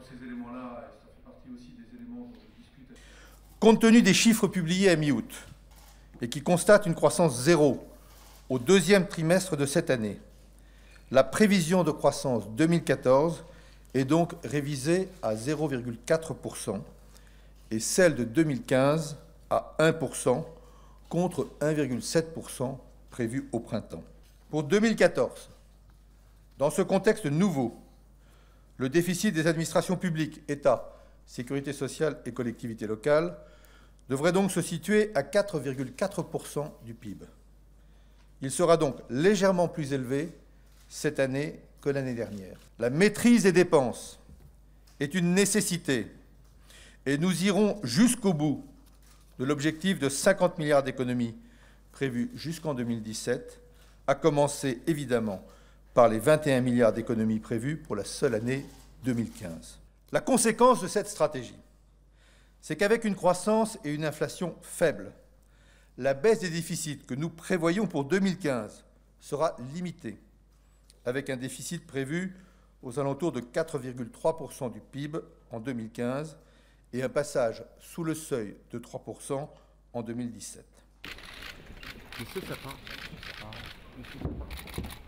ces éléments-là, et ça fait partie aussi des éléments dont je discute. Compte tenu des chiffres publiés à mi-août et qui constatent une croissance zéro au deuxième trimestre de cette année, la prévision de croissance 2014 est donc révisée à 0,4% et celle de 2015 à 1% contre 1,7% prévu au printemps. Pour 2014, dans ce contexte nouveau, le déficit des administrations publiques, État, Sécurité sociale et collectivités locales, devrait donc se situer à 4,4% du PIB. Il sera donc légèrement plus élevé cette année que l'année dernière. La maîtrise des dépenses est une nécessité et nous irons jusqu'au bout de l'objectif de 50 milliards d'économies prévu jusqu'en 2017, à commencer évidemment par les 21 milliards d'économies prévues pour la seule année 2015. La conséquence de cette stratégie, c'est qu'avec une croissance et une inflation faibles, la baisse des déficits que nous prévoyons pour 2015 sera limitée, avec un déficit prévu aux alentours de 4,3% du PIB en 2015 et un passage sous le seuil de 3% en 2017. Monsieur Sapin.